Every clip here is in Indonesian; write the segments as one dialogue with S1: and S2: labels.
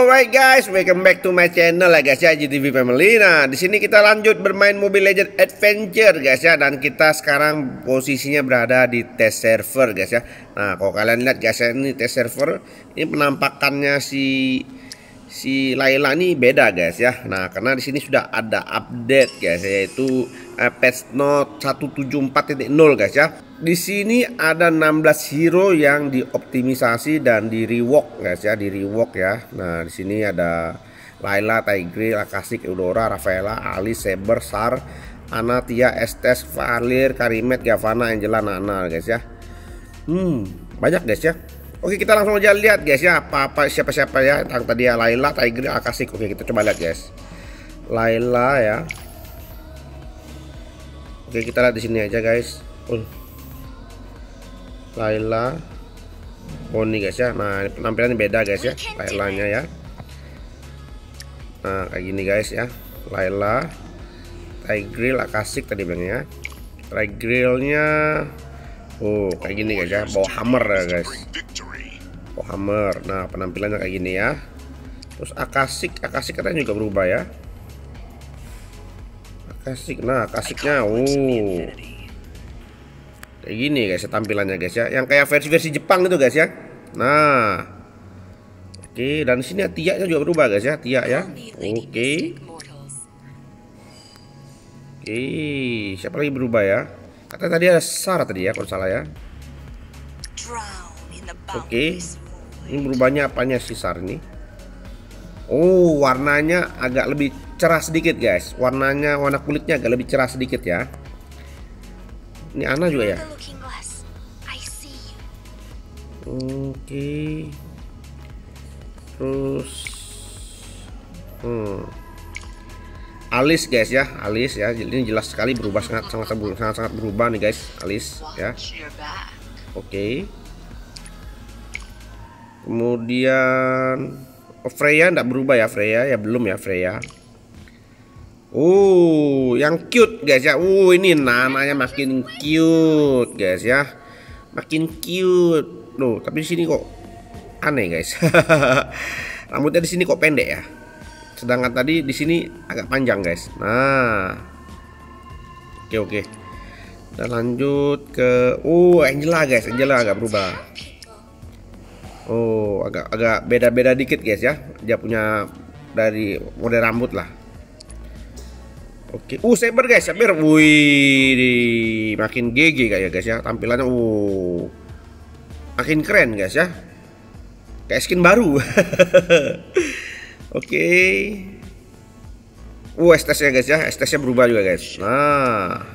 S1: Alright guys, welcome back to my channel ya guys ya, GTV Family. Nah, di sini kita lanjut bermain Mobile Legends Adventure guys ya, dan kita sekarang posisinya berada di test server guys ya. Nah, kalau kalian lihat guys ya, ini test server, ini penampakannya si Layla ini beda guys ya. Nah, karena di sini sudah ada update guys, yaitu patch note 174.0 guys ya. Di sini ada 16 hero yang dioptimisasi dan di rework guys ya, di rework ya. Nah, di sini ada Layla, Tigreal, Akasik, Eudora, Rafaela, Alice, Saber, Sar, Ana, Tia, Estes, Valir, Karimet, Gavana, Angela, Nana guys ya. Banyak guys ya. Oke, kita langsung aja lihat guys ya, siapa-siapa ya yang tadi ya, Layla, Tigreal, Akasik. Oke, kita coba lihat guys. Layla ya. Oke, kita lihat di sini aja guys. Layla. Oh, ini guys ya. Nah, penampilannya beda guys ya, Laylanya ya. Nah, kayak gini guys ya. Layla, Tigreal, Akasik tadi bilangnya. Tigrealnya kayak gini guys ya, bawa hammer ya guys. Bawa hammer. Nah, penampilannya kayak gini ya. Terus Akasik katanya juga berubah ya. Akasiknya kayak gini guys ya tampilannya guys ya, yang kayak versi Jepang itu guys ya. Nah, oke, dan sini Tia nya juga berubah guys ya, Tia ya. Oke, siapa lagi berubah ya? Kata tadi ada Sarah tadi ya, kalau salah ya. Oke, ini berubahnya apanya si Sarah ini? Oh, warnanya agak lebih cerah sedikit guys. Warna kulitnya agak lebih cerah sedikit ya. Ini Ana juga ya. Oke. Terus Alice guys ya, Alice ya. Ini jelas sekali berubah, sangat berubah nih guys, Alice ya. Oke. Kemudian Freya enggak berubah ya, Freya ya, belum ya Freya. Yang cute guys ya. Ini namanya makin cute guys ya. Makin cute. Loh, tapi di sini kok aneh guys. Rambutnya di sini kok pendek ya. Sedangkan tadi di sini agak panjang guys. Nah. Oke. Dan lanjut ke Angela guys. Angela agak berubah. Agak beda-beda dikit guys ya. Dia punya dari model rambut lah. Oke, Saber guys, Saber. Wih, makin GG kayak guys ya tampilannya. Makin keren guys ya. Kayak skin baru. Oke. Estesnya guys ya, estesnya berubah juga guys. Nah,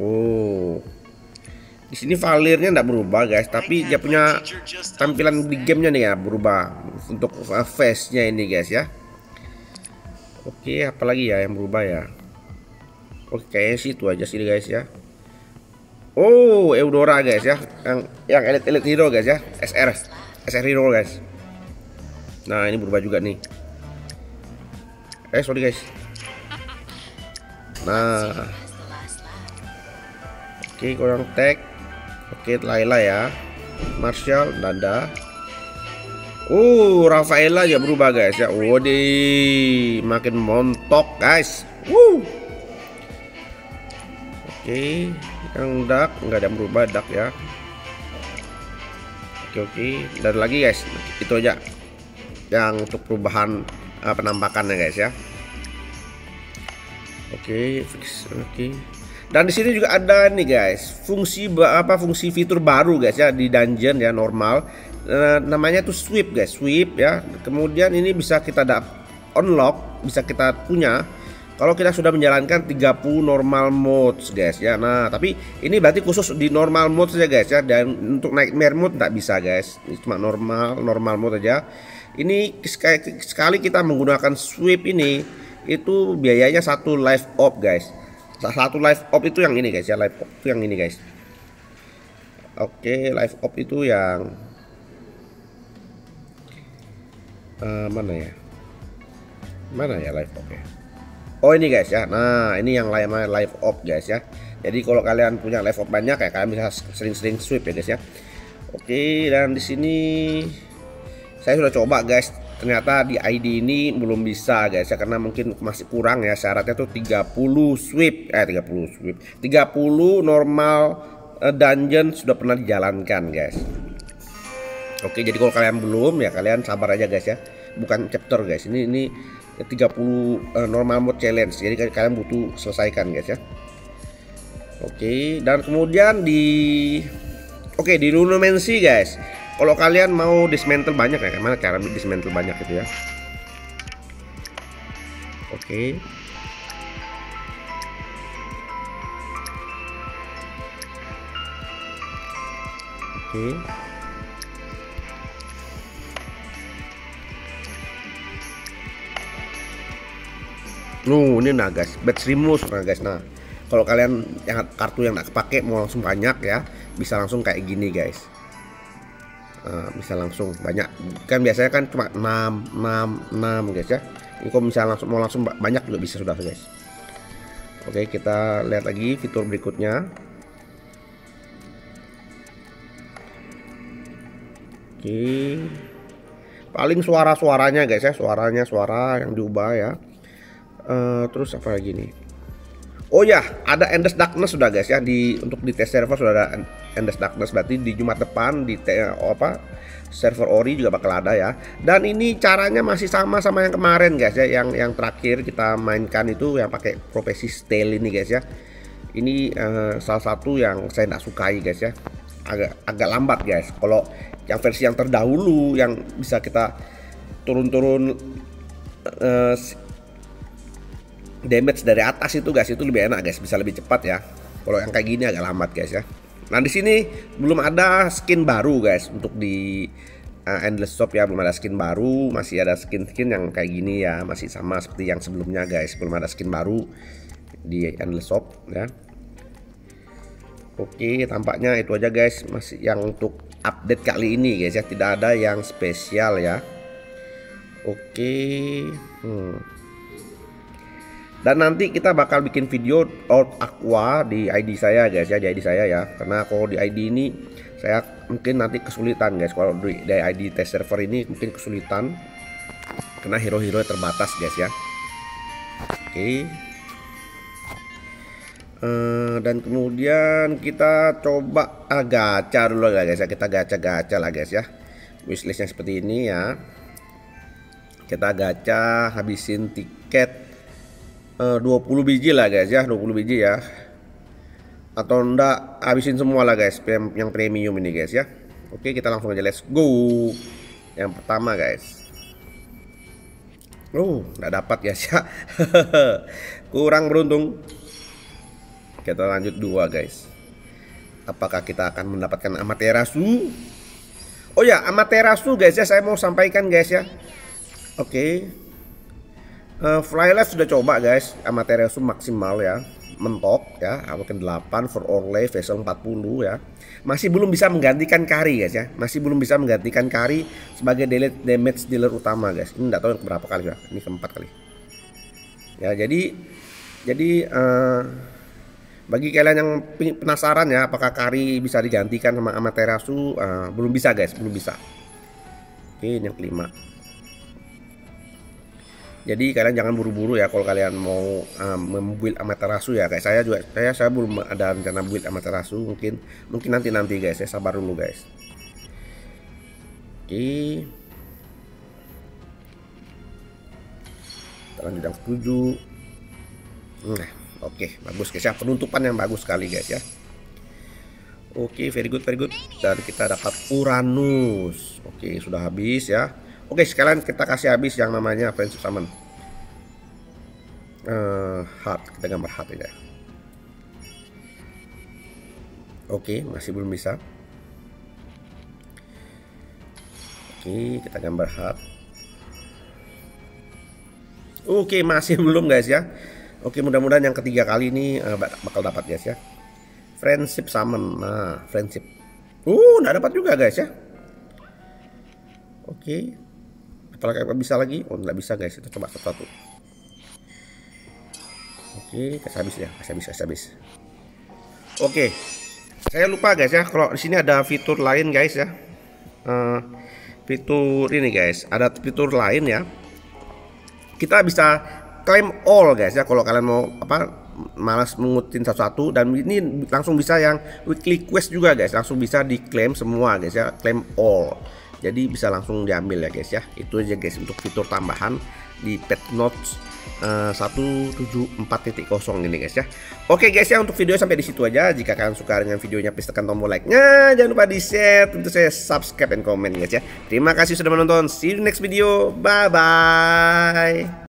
S1: di sini Valirnya enggak berubah guys, tapi dia punya tampilan di gamenya nih ya berubah untuk face-nya ini guys ya. Oke, apalagi ya yang berubah ya? Oke, kayaknya sih itu aja sih guys ya. Eudora guys ya, yang elite hero guys ya, SR hero guys. Nah, ini berubah juga nih. Sorry guys. Nah, oke, kurang tag. Oke, Layla ya, Marshall, Nanda. Rafaela ya berubah guys ya. Makin montok guys. Oke, yang dark nggak ada yang berubah, dark ya. Oke. Dan lagi guys, itu aja yang untuk perubahan penampakannya guys ya. Oke, fix. Oke. Dan di sini juga ada nih guys, fungsi fitur baru guys ya di dungeon ya normal. Namanya tuh sweep guys, sweep ya. Kemudian ini bisa kita unlock, bisa kita punya kalau kita sudah menjalankan 30 normal modes guys ya. Nah, tapi ini berarti khusus di normal mode saja guys ya. Dan untuk nightmare mode nggak bisa guys. Ini cuma normal mode aja. Ini sekali kita menggunakan sweep ini, itu biayanya 1 life op guys. 1 life op itu yang ini guys ya. Life op itu yang ini guys. Oke, life op itu yang mana ya life op ya? Ini guys ya. Nah, ini yang live op guys ya. Jadi kalau kalian punya live op banyak ya, kalian bisa sering-sering sweep ya guys ya. Oke, dan di sini saya sudah coba guys ternyata di ID ini belum bisa guys ya, karena mungkin masih kurang ya, syaratnya tuh 30 sweep 30 normal dungeon sudah pernah dijalankan guys. Oke, jadi kalau kalian belum ya kalian sabar aja guys ya, bukan chapter guys, ini 30 normal mode challenge, jadi kalian butuh selesaikan guys ya. Oke, dan kemudian di Lunomancy guys, kalau kalian mau dismantle banyak ya, gimana cara dismantle banyak gitu ya. Oke. Ini nah guys, batch remove nah guys. Nah, kalau kalian yang kartu yang nggak kepake mau langsung banyak ya, bisa langsung kayak gini guys. Bisa langsung banyak, kan biasanya kan cuma 6 guys ya. Ini kalau misalnya mau langsung banyak juga bisa sudah guys. Oke, kita lihat lagi fitur berikutnya. Oke, paling suaranya guys ya, suara yang diubah ya. Terus apa lagi nih? Oh ya, ada Endless Darkness sudah guys ya, untuk di test server sudah ada Endless Darkness, berarti di Jumat depan di server Ori juga bakal ada ya. Dan ini caranya masih sama yang kemarin guys ya, yang terakhir kita mainkan itu yang pakai profesi Steel ini guys ya. Ini salah satu yang saya tidak sukai guys ya, agak lambat guys. Kalau yang versi yang terdahulu yang bisa kita turun damage dari atas itu guys, itu lebih enak guys, bisa lebih cepat ya. Kalau yang kayak gini agak lambat guys ya. Nah, di sini belum ada skin baru guys untuk di Endless Shop ya, belum ada skin baru, masih ada skin yang kayak gini ya, masih sama seperti yang sebelumnya guys, belum ada skin baru di Endless Shop ya. Oke, tampaknya itu aja guys, masih yang untuk update kali ini guys ya, tidak ada yang spesial ya. Oke. Dan nanti kita bakal bikin video Old Aqua di ID saya guys ya, di ID saya ya. Karena kalau di ID ini saya mungkin nanti kesulitan guys, kalau di ID test server ini mungkin kesulitan karena hero-hero terbatas guys ya. Oke. Dan kemudian kita coba gacha dulu guys ya, kita gacha lah guys ya. Wishlistnya seperti ini ya. Kita gacha, habisin tiket 20 biji lah guys ya, 20 biji ya, atau enggak habisin semua lah guys yang premium ini guys ya. Oke, kita langsung aja, let's go. Yang pertama guys, enggak dapat guys ya. Kurang beruntung. Kita lanjut 2 guys, apakah kita akan mendapatkan Amaterasu? Oh ya, Amaterasu guys ya, saya mau sampaikan guys ya. Oke, Flylife sudah coba guys, Amaterasu maksimal ya, mentok ya, mungkin 8 for Orley vessel 40 ya. Masih belum bisa menggantikan Kari guys ya, masih belum bisa menggantikan Kari sebagai damage dealer utama guys. Ini enggak tahu yang berapa kali ya, ini keempat kali ya. Jadi bagi kalian yang penasaran ya, apakah Kari bisa digantikan sama Amaterasu, belum bisa guys, belum bisa. Oke, ini yang kelima. Jadi kalian jangan buru-buru ya kalau kalian mau membuild Amaterasu ya. Kayak saya juga, saya belum ada rencana build Amaterasu, mungkin nanti guys, saya sabar dulu guys. Oke, kita lanjut yang 7. Nah, oke, bagus guys ya, penutupan yang bagus sekali guys ya. Oke, very good. Dan kita dapat Uranus. Oke, sudah habis ya. Oke, sekalian kita kasih habis yang namanya Friendship Summon. Heart, kita gambar heart aja. Oke, masih belum bisa. Oke, kita gambar heart. Oke, masih belum guys ya. Oke, mudah-mudahan yang ketiga kali ini bakal dapat guys ya. Friendship Summon. Nah, friendship. Nggak dapat juga guys ya. Oke. Apakah bisa lagi? Nggak bisa guys, kita coba satu-satu. Oke, kasih habis. Oke, saya lupa guys ya, kalau di sini ada fitur lain guys ya. fitur ini guys, ada fitur lain ya. Kita bisa claim all guys ya, kalau kalian mau malas mengutin satu-satu, dan ini langsung bisa yang weekly quest juga guys, langsung bisa diklaim semua guys ya, claim all. Jadi bisa langsung diambil ya guys ya. Itu aja guys untuk fitur tambahan di Patchnote 1.74.0 ini guys ya. Oke guys ya, untuk video sampai di situ aja. Jika kalian suka dengan videonya, please tekan tombol like-nya, jangan lupa di share, tentu saya subscribe dan komen guys ya. Terima kasih sudah menonton, see you next video, bye bye.